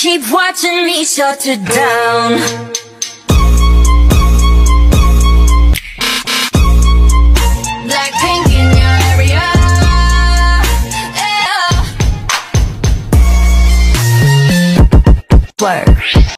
Keep watching me shut it down. Blackpink in your area. Yeah. Word.